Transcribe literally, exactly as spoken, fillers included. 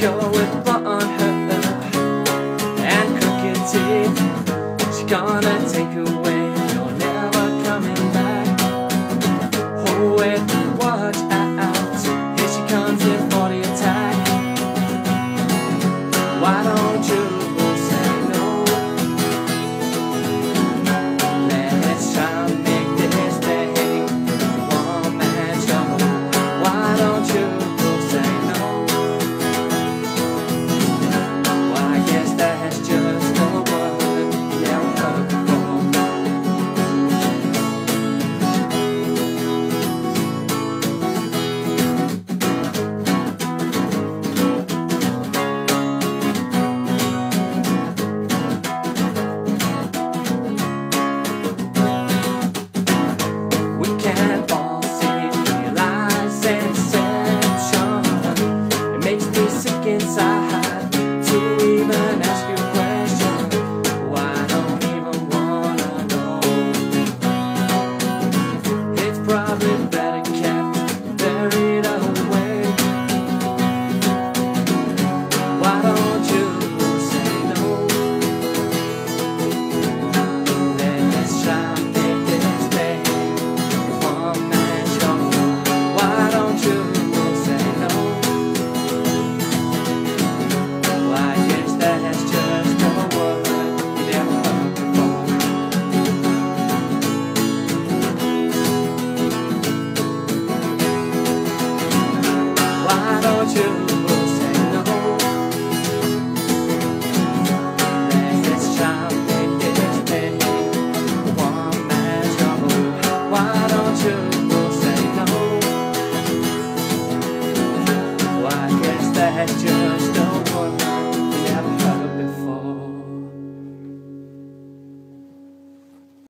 go with blunt on her and crooked teeth. She's gonna take away, you're never coming back. Oh wait, watch out, here she comes in for the attack. Why don't you say no? Let's try and make this thing a one-man show. Why don't you say no? Well, I guess that's just the word they're looking for. We can't all see realize inception. It makes me sick inside to even ask you a question. Why I don't even wanna know. It's probably better kept buried away. Why don't you say no? Let's try and make this thing one man show. Why don't you say no? Well, I guess that's just the word they're looking for. Why don't you say no? Let's try and make this thing one man show. Why don't you say no? Well, I guess that's just the word